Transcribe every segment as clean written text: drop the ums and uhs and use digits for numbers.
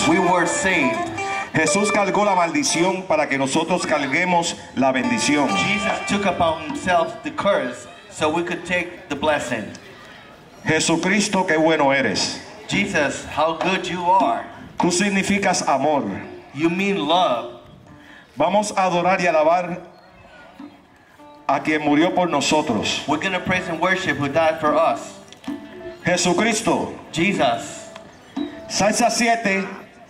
salvos. We were saved. Jesús cargó la maldición para que nosotros carguemos la bendición. Jesus took upon himself the curse so we could take the blessing. Jesucristo, qué bueno eres. Jesus, how good you are. Tú significas amor. You mean love. Vamos a adorar y alabar a quien murió por nosotros. We're going to praise and worship who died for us. Jesucristo. Jesus. Salsa 7.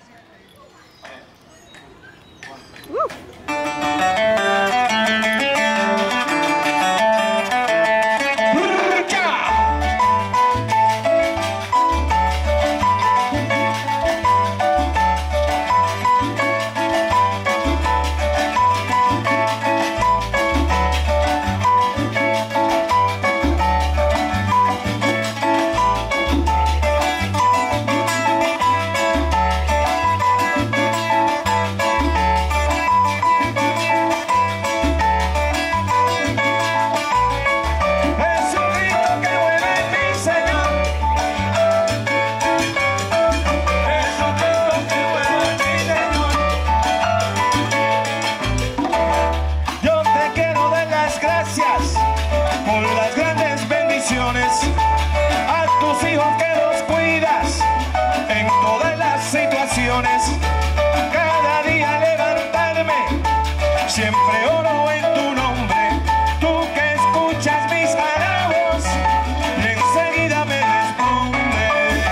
Cada día levantarme, siempre oro en tu nombre, tú que escuchas mis alabos y enseguida me respondes.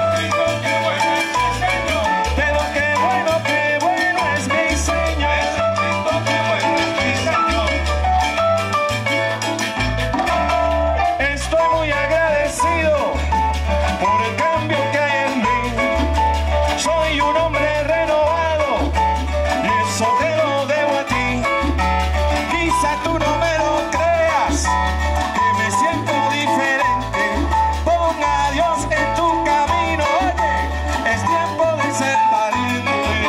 Pero qué bueno es mi Señor. Estoy muy agradecido por el cambio que hay en mí. Soy un hombre renovado y eso te lo debo a ti. Quizá tú no me lo creas, que me siento diferente. Pon a Dios en tu camino, oye, es tiempo de ser valiente.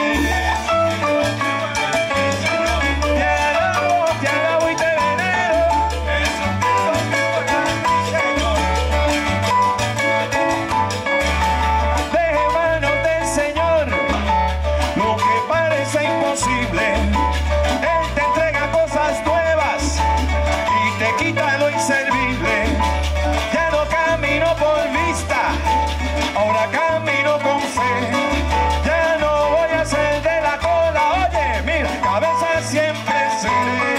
Te alabo y te venero. Deje en manos del Señor lo que parece imposible. Él te entrega cosas nuevas y te quita lo inservible. Ya no camino por vista, ahora camino con fe. Ya no voy a ser de la cola, oye, mira, cabeza siempre seré.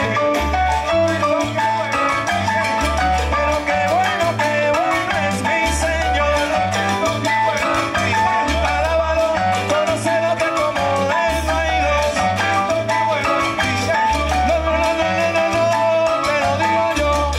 Pero qué bueno es mi Señor. Alábalo, conócelo que como él no hay dos. No, te lo digo yo.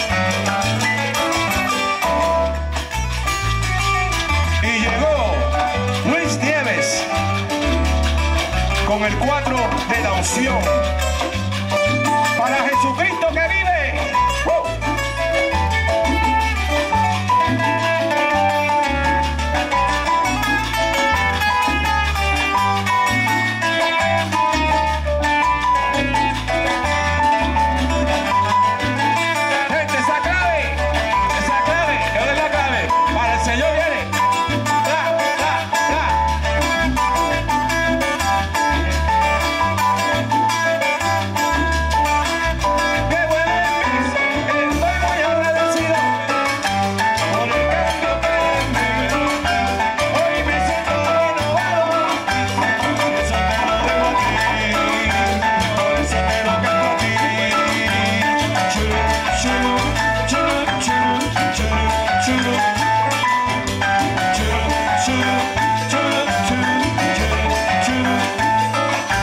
Y llegó Luis Nieves con el cuadro de la unción. Para Jesucristo que vive. ¡Woo! Gente, esa clave, yo doy la clave. Para el Señor viene. Qué bueno es, estoy muy agradecido por el cambio que en mí. Hoy me siento renovado, eso te lo debo a ti, por eso te lo canto a ti. Churu, churu, churu, churu, churu, churu, churu, churu, churu, churu, churu.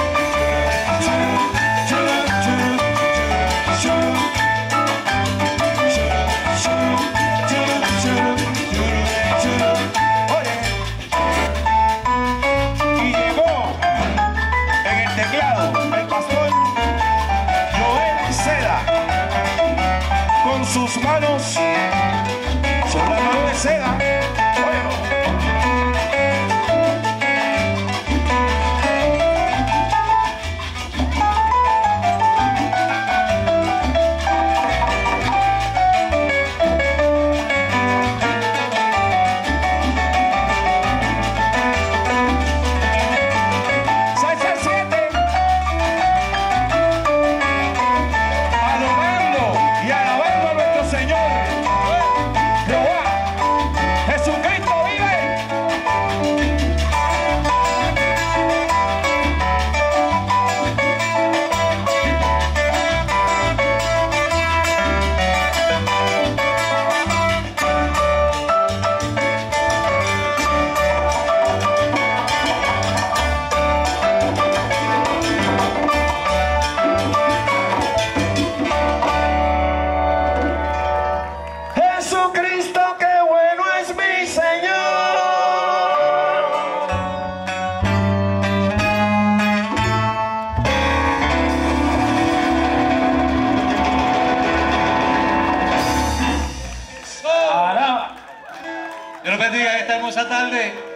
Y llegó en el teclado el pastor Joel Seda con sus manos sobre la mano de Seda. tarde.